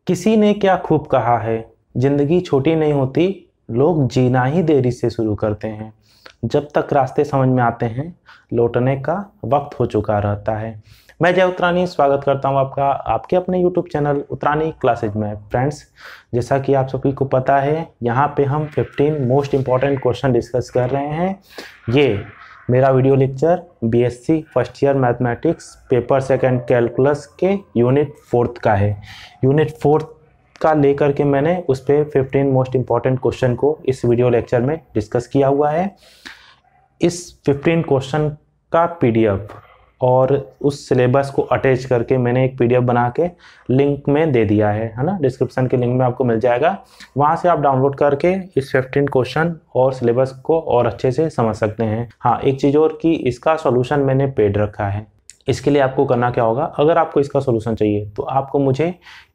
किसी ने क्या खूब कहा है, जिंदगी छोटी नहीं होती, लोग जीना ही देरी से शुरू करते हैं। जब तक रास्ते समझ में आते हैं, लौटने का वक्त हो चुका रहता है। मैं जय उत्तरानी स्वागत करता हूं आपका आपके अपने YouTube चैनल उत्तरानी क्लासेज में। फ्रेंड्स, जैसा कि आप सभी को पता है, यहाँ पे हम 15 मोस्ट इम्पॉर्टेंट क्वेश्चन डिस्कस कर रहे हैं। ये मेरा video lecture BSc first year mathematics paper second calculus के यूनिट 4 का है। यूनिट 4 का लेकर के मैंने उस पर 15 मोस्ट इम्पॉर्टेंट क्वेश्चन को इस वीडियो लेक्चर में डिस्कस किया हुआ है। इस 15 क्वेश्चन का PDF और उस सिलेबस को अटैच करके मैंने एक PDF बना के लिंक में दे दिया है ना। डिस्क्रिप्शन के लिंक में आपको मिल जाएगा, वहाँ से आप डाउनलोड करके इस 15 क्वेश्चन और सिलेबस को और अच्छे से समझ सकते हैं। हाँ, एक चीज़ और कि इसका सॉल्यूशन मैंने पेड रखा है। इसके लिए आपको करना क्या होगा, अगर आपको इसका सॉल्यूशन चाहिए तो आपको मुझे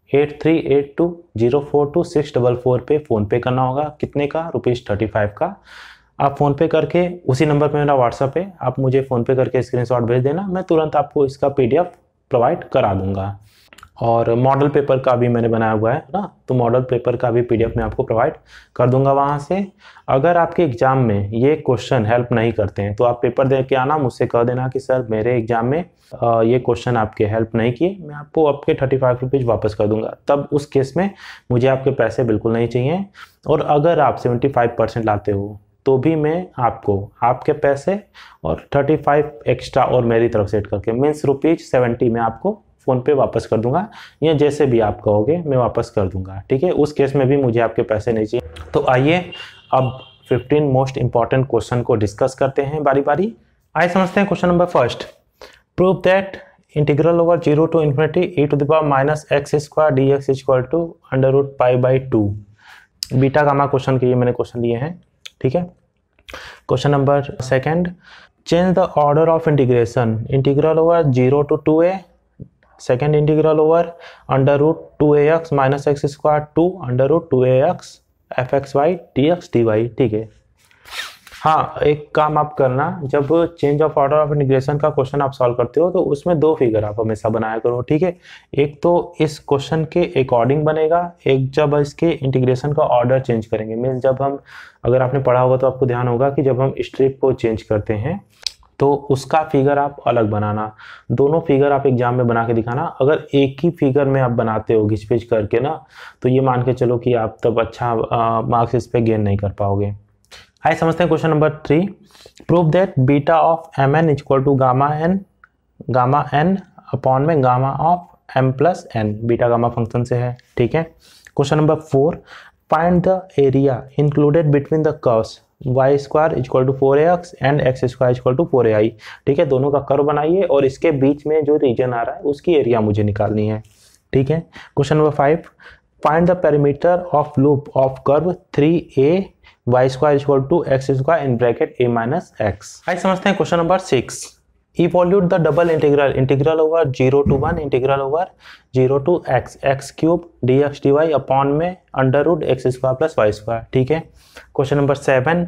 8382042644 पे फ़ोनपे करना होगा। कितने का? ₹35 का। आप फ़ोनपे करके उसी नंबर पे मेरा व्हाट्सअप है, आप मुझे फ़ोनपे करके स्क्रीनशॉट भेज देना, मैं तुरंत आपको इसका PDF प्रोवाइड करा दूंगा। और मॉडल पेपर का भी मैंने बनाया हुआ है ना, तो मॉडल पेपर का भी PDF मैं आपको प्रोवाइड कर दूंगा वहाँ से। अगर आपके एग्ज़ाम में ये क्वेश्चन हेल्प नहीं करते हैं तो आप पेपर दे के आना, मुझसे कह देना कि सर मेरे एग्ज़ाम में ये क्वेश्चन आपके हेल्प नहीं किए, मैं आपको आपके 35 रुपीज़ वापस कर दूंगा। तब उस केस में मुझे आपके पैसे बिल्कुल नहीं चाहिए। और अगर आप 75% लाते हो तो भी मैं आपको आपके पैसे और 35 एक्स्ट्रा और मेरी तरफ से ऐड करके मीन्स ₹70 मैं आपको फ़ोन पे वापस कर दूंगा, या जैसे भी आप कहोगे मैं वापस कर दूंगा। ठीक है, उस केस में भी मुझे आपके पैसे नहीं चाहिए। तो आइए अब 15 मोस्ट इंपॉर्टेंट क्वेश्चन को डिस्कस करते हैं बारी बारी। आइए समझते हैं question number first. Prove that integral over 0 to infinity e to the power minus x square dx equal to √π/2। Beta gamma question के ये मैंने क्वेश्चन दिए हैं। ठीक है, question number second, change the order of integration integral over 0 to 2a second integral over √2ax minus x square to √2ax fxy dx dy। ठीक है, हाँ, एक काम आप करना, जब change of order of integration का क्वेश्चन आप सॉल्व करते हो तो उसमें 2 फिगर आप हमेशा बनाया करो। ठीक है, एक तो इस क्वेश्चन के अकॉर्डिंग बनेगा, एक जब इसके इंटीग्रेशन का ऑर्डर चेंज करेंगे। मीन्स जब हम, अगर आपने पढ़ा होगा तो आपको ध्यान होगा कि जब हम स्ट्रिप को चेंज करते हैं तो उसका फिगर आप अलग बनाना। दोनों फिगर आप एग्जाम में बना के दिखाना। अगर एक ही फिगर में आप बनाते हो घिच पिच करके ना, तो ये मान के चलो कि आप तब अच्छा मार्क्स इस पे गेन नहीं कर पाओगे। आइए समझते हैं question number 3। Prove that beta of mn equal to gamma n upon में gamma of m+n। Beta gamma function से है। ठीक है, question number 4। Find the area included between the curves y² equal to 4ax and x² equal to 4ai। ठीक है, दोनों का curve बनाइए और इसके बीच में जो रीजन आ रहा है उसकी एरिया मुझे निकालनी है। ठीक है, question number 5। Find the perimeter of loop of curve 3a y² equal to x² in bracket a minus x। आइए समझते हैं question number 6। Evaluate the double integral over 0 to 1 integral over 0 to x³ dx dy upon में √x² plus y²। ठीक है, question number 7।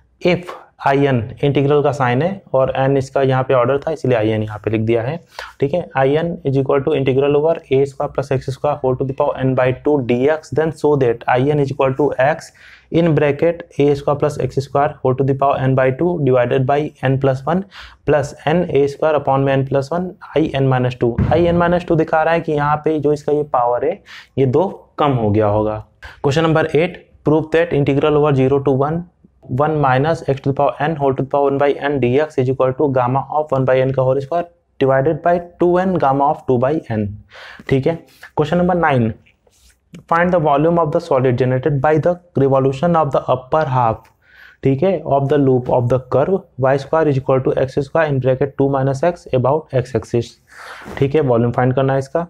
If in integral का sign है और n इसका यहाँ पे ऑर्डर था इसलिए in यहाँ पे लिख दिया है। ठीक है, in is equal to integral over a² plus x² whole to the power n/2 dx, then so that in is equal to x in bracket a² plus x² whole to the power n/2 divided by n+1 plus na² upon में n+1 in-2। in-2 दिखा रहा है कि यहाँ पे जो इसका ये पावर है ये 2 कम हो गया होगा। Question number 8। Prove that integral over 0 to 1 minus x to the power n whole to the power 1/n dx is equal to gamma of 1/n का whole square divided by 2n gamma of 2/n। ठीक है, question number 9। Find the volume of the solid generated by the revolution of the upper half, ठीक है, of the loop of the curve y² is equal to x² in bracket 2 - x about x axis. ठीक है, volume find करना है इसका।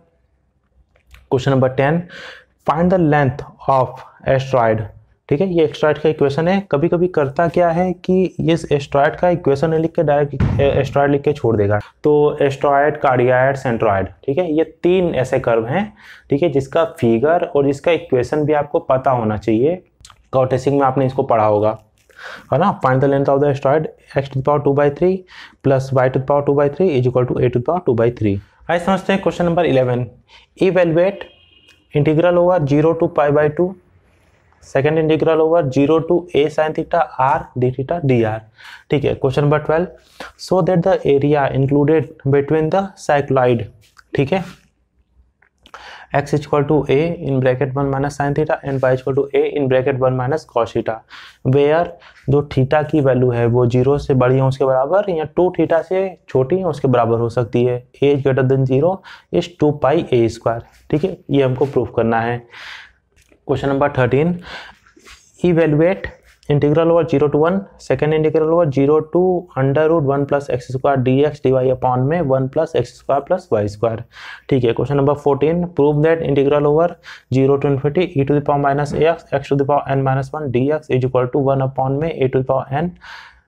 Question number 10। Find the length of astroid. ठीक है, ये एस्ट्रॉयड का इक्वेशन है। कभी कभी करता क्या है कि इस एस्ट्रॉयड का इक्वेशन लिख के डायरेक्ट एस्ट्रॉयड लिख के छोड़ देगा। तो एस्ट्रॉयड, कार्डियाइड, सेंट्रॉयड, ठीक है, ये 3 ऐसे कर्व हैं। ठीक है, जिसका फिगर और जिसका इक्वेशन भी आपको पता होना चाहिए। कार्टेसिक में आपने इसको पढ़ा होगा, है ना। Find the length of the astroid x to the power 2/3 plus y to the power 2/3 is equal to a to the power 2/3। आइए समझते हैं question number 11। Evaluate integral over 0 to π/2, second integral over 0 to a sin theta r d theta dr। ठीक है, question number 12, so that the area included between the cycloid, ठीक है, x equal to a in bracket 1 minus sine theta and y equal to a in bracket 1 minus cos theta, where जो theta की value है वो 0 से बड़ी है उसके बराबर या 2 थीटा से छोटी है उसके बराबर हो सकती है। a greater than 0 is 2 pi a square. ठीक है, ये हमको प्रूफ करना है। Question number 13, evaluate integral over 0 to 1, second integral over 0 to √1 plus x square d x d y upon में 1 plus x square plus y square. ठीक है, question number 14, prove that integral over 0 to infinity e to the power minus x to the power n minus 1 d x is equal to 1 upon में a to the power n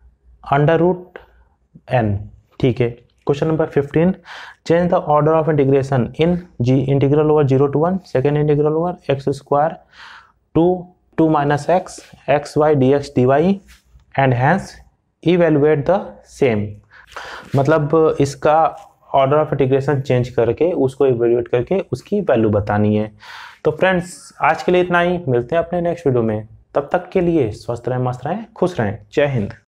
√n। ठीक है, question number 15, change the order of integration in जी integral over 0 to 1, second integral ओवर x square to 2 minus x x y dx dy and hence evaluate the same। मतलब इसका order of integration change करके उसको evaluate करके उसकी value बतानी है। तो फ्रेंड्स आज के लिए इतना ही, मिलते हैं अपने नेक्स्ट वीडियो में, तब तक के लिए स्वस्थ रहें, मस्त रहें, खुश रहें। जय हिंद।